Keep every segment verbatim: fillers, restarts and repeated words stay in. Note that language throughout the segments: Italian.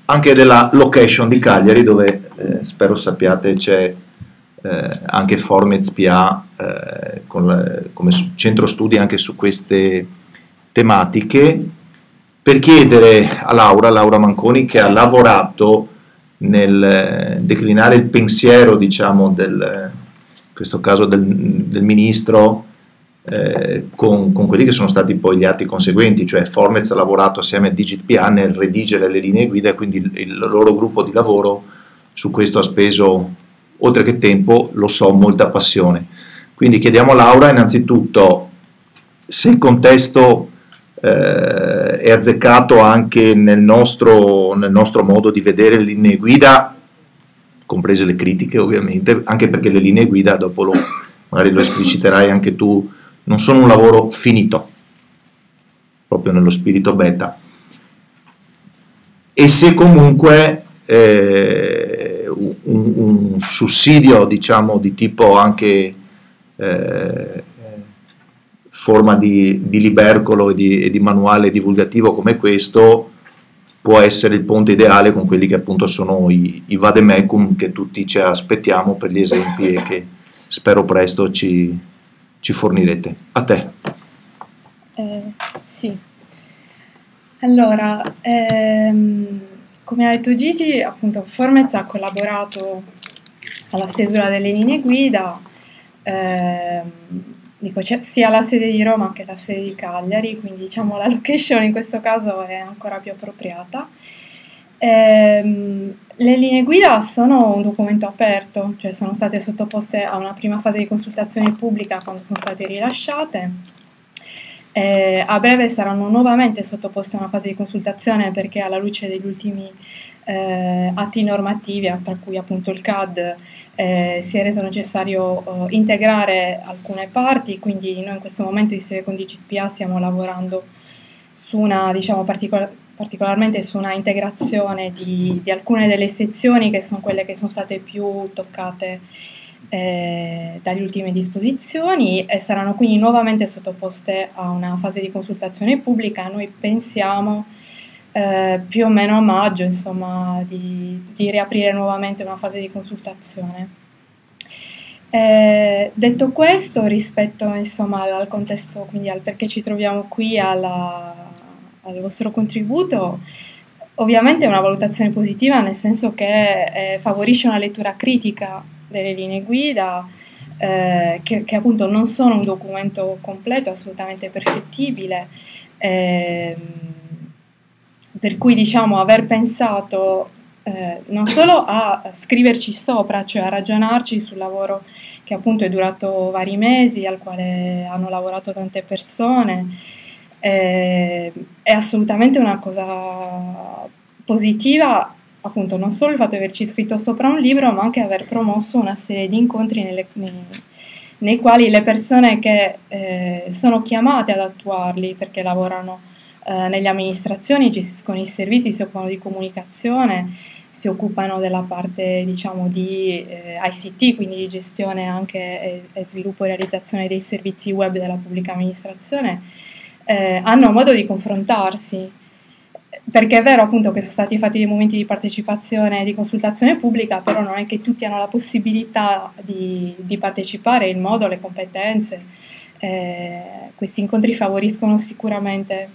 anche della location di Cagliari, dove eh, spero sappiate c'è eh, anche Formez P A eh, con, come centro studi anche su queste tematiche, per chiedere a Laura, Laura Manconi, che ha lavorato nel declinare il pensiero, diciamo, del, in questo caso del, del ministro, eh, con, con quelli che sono stati poi gli atti conseguenti, cioè Formez ha lavorato assieme a DigitPA nel redigere le linee guida, e quindi il, il loro gruppo di lavoro su questo ha speso, oltre che tempo, lo so, molta passione. Quindi chiediamo a Laura innanzitutto se il contesto eh, è azzeccato anche nel nostro, nel nostro modo di vedere le linee guida, comprese le critiche ovviamente, anche perché le linee guida, dopo lo, magari lo espliciterai anche tu, non sono un lavoro finito, proprio nello spirito beta, e se comunque eh, un, un sussidio, diciamo, di tipo anche eh, forma di, di libercolo e di, e di manuale divulgativo come questo può essere il ponte ideale con quelli che appunto sono i, i vademecum che tutti ci aspettiamo per gli esempi e che spero presto ci, ci fornirete. A te. Eh, sì. Allora, ehm, come ha detto Gigi, appunto Formez ha collaborato alla stesura delle linee guida, ehm, dico, c'è sia la sede di Roma che la sede di Cagliari, quindi diciamo la location in questo caso è ancora più appropriata. Ehm, le linee guida sono un documento aperto, cioè sono state sottoposte a una prima fase di consultazione pubblica quando sono state rilasciate. Eh, a breve saranno nuovamente sottoposte a una fase di consultazione perché alla luce degli ultimi eh, atti normativi, tra cui appunto il C A D, eh, si è reso necessario eh, integrare alcune parti, quindi noi in questo momento insieme con DigitPA stiamo lavorando su una, diciamo, particolar particolarmente su una integrazione di, di alcune delle sezioni che sono quelle che sono state più toccate eh, dalle ultime disposizioni, e saranno quindi nuovamente sottoposte a una fase di consultazione pubblica. Noi pensiamo eh, più o meno a maggio, insomma, di, di riaprire nuovamente una fase di consultazione. Eh, detto questo, rispetto insomma al contesto, quindi al perché ci troviamo qui, alla, al vostro contributo, ovviamente è una valutazione positiva, nel senso che eh, favorisce una lettura critica delle linee guida, eh, che, che appunto non sono un documento completo, assolutamente perfettibile, eh, per cui diciamo aver pensato eh, non solo a scriverci sopra, cioè a ragionarci sul lavoro che appunto è durato vari mesi, al quale hanno lavorato tante persone, eh, è assolutamente una cosa positiva, appunto non solo il fatto di averci scritto sopra un libro, ma anche aver promosso una serie di incontri nelle, nei, nei quali le persone che eh, sono chiamate ad attuarli, perché lavorano eh, nelle amministrazioni, gestiscono i servizi, si occupano di comunicazione, si occupano della parte, diciamo, di eh, I C T, quindi di gestione anche e, e sviluppo e realizzazione dei servizi web della pubblica amministrazione, eh, hanno modo di confrontarsi, perché è vero appunto che sono stati fatti dei momenti di partecipazione e di consultazione pubblica, però non è che tutti hanno la possibilità di, di partecipare, il modo, le competenze. Eh, questi incontri favoriscono sicuramente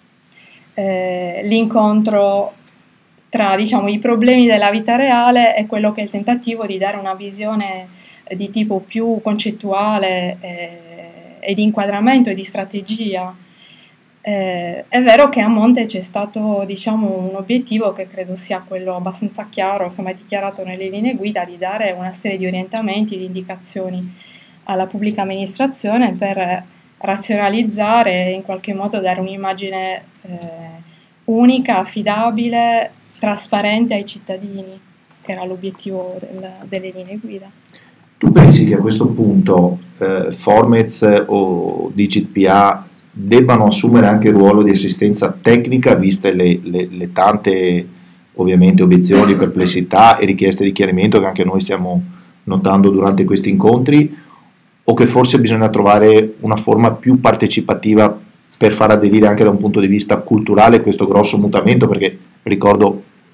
eh, l'incontro tra, diciamo, i problemi della vita reale e quello che è il tentativo di dare una visione di tipo più concettuale eh, e di inquadramento e di strategia. Eh, è vero che a monte c'è stato, diciamo, un obiettivo che credo sia quello abbastanza chiaro, insomma è dichiarato nelle linee guida, di dare una serie di orientamenti, di indicazioni alla pubblica amministrazione per razionalizzare e in qualche modo dare un'immagine eh, unica, affidabile, trasparente ai cittadini, che era l'obiettivo del, delle linee guida. Tu pensi che a questo punto eh, Formez o DigitPA debbano assumere anche il ruolo di assistenza tecnica, viste le, le, le tante ovviamente obiezioni, perplessità e richieste di chiarimento che anche noi stiamo notando durante questi incontri, o che forse bisogna trovare una forma più partecipativa per far aderire anche da un punto di vista culturale questo grosso mutamento? Perché ricordo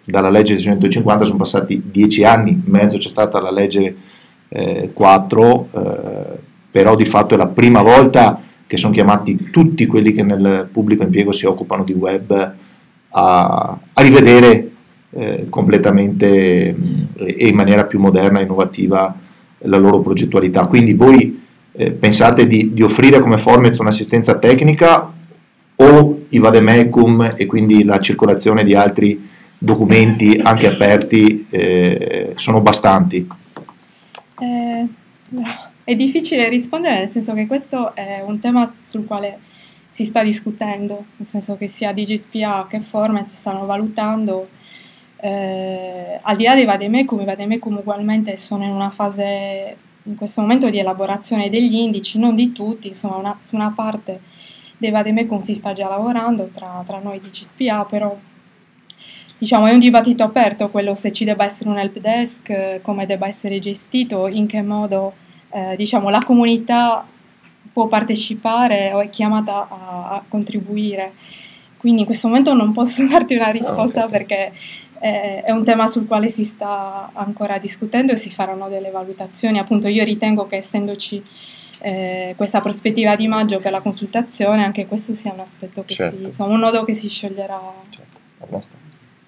dalla legge centocinquanta sono passati dieci anni, in mezzo c'è stata la legge eh, quattro, eh, però di fatto è la prima volta che sono chiamati tutti quelli che nel pubblico impiego si occupano di web a, a rivedere eh, completamente mh, e in maniera più moderna e innovativa la loro progettualità. Quindi voi eh, pensate di, di offrire come Formez un'assistenza tecnica o i vademecum e quindi la circolazione di altri documenti anche aperti eh, sono bastanti? Eh, è difficile rispondere, nel senso che questo è un tema sul quale si sta discutendo, nel senso che sia DigitPA che Formez stanno valutando, eh, al di là dei vademecum, i vademecum ugualmente sono in una fase in questo momento di elaborazione degli indici, non di tutti, insomma una, su una parte dei vademecum si sta già lavorando tra, tra noi DigitPA, però diciamo è un dibattito aperto quello se ci debba essere un helpdesk, come debba essere gestito, in che modo eh, diciamo la comunità può partecipare o è chiamata a, a contribuire. Quindi in questo momento non posso darti una risposta, okay, perché eh, è un tema sul quale si sta ancora discutendo e si faranno delle valutazioni. Appunto io ritengo che essendoci eh, questa prospettiva di maggio per la consultazione, anche questo sia un aspetto che certo. si, insomma, un nodo che si scioglierà. Certo. Abbastanza.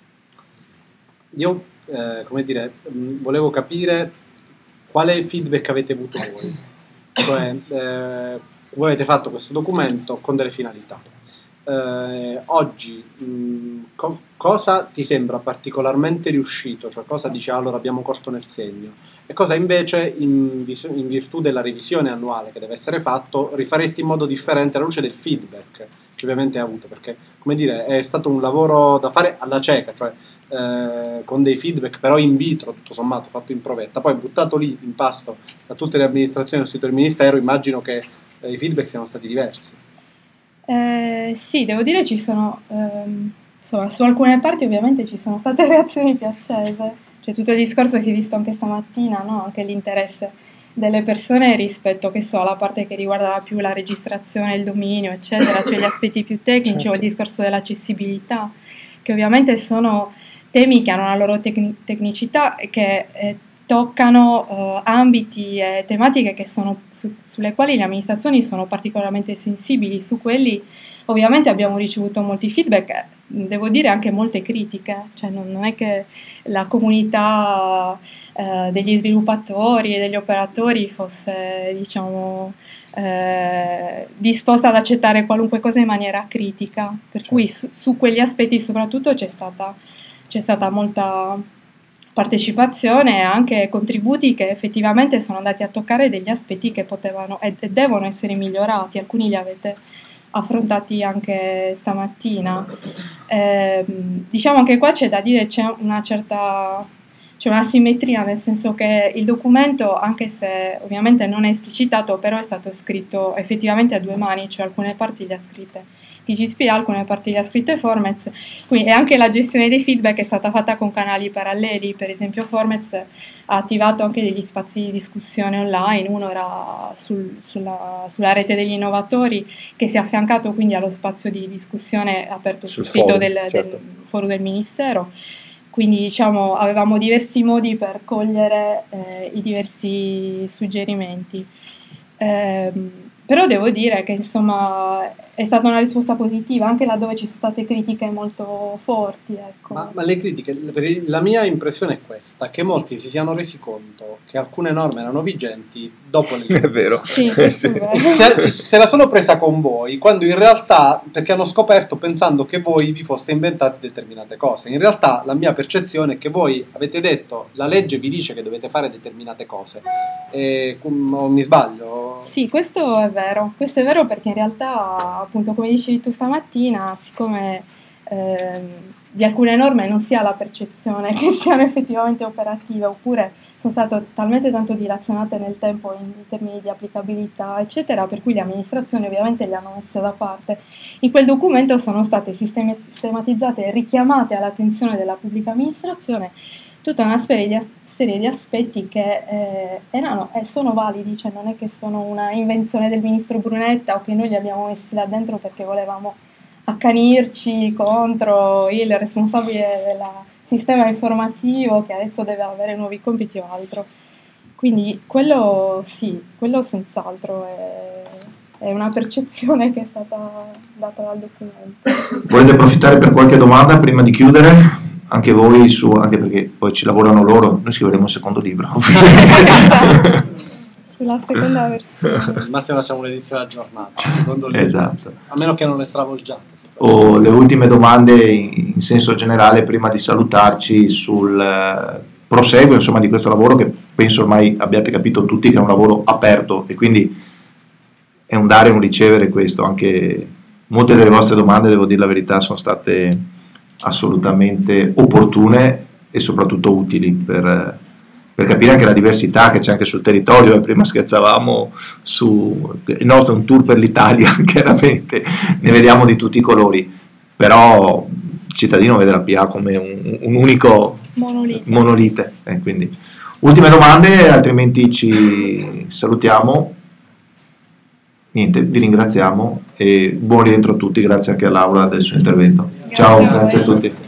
Io, eh, come dire, mh, volevo capire quale feedback avete avuto voi. Cioè, eh, voi avete fatto questo documento con delle finalità. Eh, oggi, mh, co- cosa ti sembra particolarmente riuscito? Cioè, cosa dici, allora abbiamo corto nel segno? E cosa invece, in, vis- in virtù della revisione annuale che deve essere fatto, rifaresti in modo differente alla luce del feedback che ovviamente hai avuto? Perché, come dire, è stato un lavoro da fare alla cieca, cioè Eh, con dei feedback però in vitro, tutto sommato fatto in provetta, poi buttato lì in pasto da tutte le amministrazioni del sito del Ministero, immagino che eh, i feedback siano stati diversi. Eh, sì, devo dire ci sono ehm, insomma, su alcune parti ovviamente ci sono state reazioni più accese, cioè tutto il discorso si è visto anche stamattina, no? Anche l'interesse delle persone rispetto, che so, alla parte che riguarda più la registrazione, il dominio, eccetera, cioè gli aspetti più tecnici, certo, o il discorso dell'accessibilità, che ovviamente sono temi che hanno la loro tec- tecnicità e che eh, toccano eh, ambiti e tematiche che sono su- sulle quali le amministrazioni sono particolarmente sensibili. Su quelli ovviamente abbiamo ricevuto molti feedback, devo dire anche molte critiche, cioè non, non è che la comunità eh, degli sviluppatori e degli operatori fosse, diciamo, eh, disposta ad accettare qualunque cosa in maniera critica, per certo. cui su, su quegli aspetti soprattutto c'è stata c'è stata molta partecipazione e anche contributi che effettivamente sono andati a toccare degli aspetti che potevano e devono essere migliorati. Alcuni li avete affrontati anche stamattina. Eh, diciamo che qua c'è da dire c'è una certa c'è una simmetria, nel senso che il documento, anche se ovviamente non è esplicitato, però è stato scritto effettivamente a due mani, cioè alcune parti le ha scritte DigitPA, alcune parti le ha scritte Formez, quindi, e anche la gestione dei feedback è stata fatta con canali paralleli. Per esempio Formez ha attivato anche degli spazi di discussione online, uno era sul, sulla, sulla rete degli innovatori, che si è affiancato quindi allo spazio di discussione aperto sul, sul sito forum, del, certo. del forum del Ministero. Quindi diciamo avevamo diversi modi per cogliere eh, i diversi suggerimenti. Eh, però devo dire che insomma è stata una risposta positiva, anche laddove ci sono state critiche molto forti. Ecco. Ma, ma le critiche, la mia impressione è questa, che molti si siano resi conto che alcune norme erano vigenti dopo le È vero. Sì, questo è vero. Se, se la sono presa con voi, quando in realtà, perché hanno scoperto pensando che voi vi foste inventati determinate cose. In realtà la mia percezione è che voi avete detto, la legge vi dice che dovete fare determinate cose. E, o mi sbaglio? Sì, questo è vero. Questo è vero perché in realtà, appunto, come dicevi tu stamattina, siccome eh, di alcune norme non si ha la percezione che siano effettivamente operative, oppure sono state talmente tanto dilazionate nel tempo in termini di applicabilità, eccetera, per cui le amministrazioni ovviamente le hanno messe da parte. In quel documento sono state sistematizzate e richiamate all'attenzione della pubblica amministrazione tutta una serie di, serie di aspetti che eh, erano e sono validi, cioè non è che sono una invenzione del ministro Brunetta o che noi li abbiamo messi là dentro perché volevamo accanirci contro il responsabile del sistema informativo che adesso deve avere nuovi compiti o altro. Quindi quello sì, quello senz'altro è, è una percezione che è stata data dal documento. Volete approfittare per qualche domanda prima di chiudere? Anche voi, su, anche perché poi ci lavorano loro, noi scriveremo un secondo libro. Sulla seconda versione. Al massimo facciamo un'edizione aggiornata, secondo libro. Esatto. A meno che non è stravolgiate. O le ultime domande in, in senso generale prima di salutarci sul eh, proseguo insomma di questo lavoro, che penso ormai abbiate capito tutti che è un lavoro aperto e quindi è un dare e un ricevere questo. Anche molte delle vostre domande, devo dire la verità, sono state assolutamente opportune e soprattutto utili per, per capire anche la diversità che c'è anche sul territorio. Prima scherzavamo su il nostro è un tour per l'Italia, chiaramente ne vediamo di tutti i colori, però il cittadino vede la P A come un, un unico monolite, monolite. Eh, quindi ultime domande, altrimenti ci salutiamo. Niente, vi ringraziamo e buon rientro a tutti, grazie anche a Laura del suo intervento. Grazie Ciao, a grazie a voi. tutti.